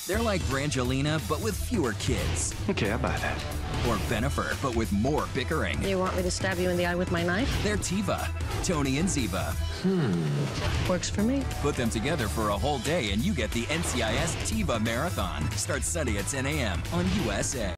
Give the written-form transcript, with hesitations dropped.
They're like Brangelina, but with fewer kids. Okay, I buy that. Or Benifer, but with more bickering. You want me to stab you in the eye with my knife? They're Tiva, Tony and Ziva. Works for me. Put them together for a whole day and you get the NCIS Tiva Marathon. Starts Sunday at 10 a.m. on USA.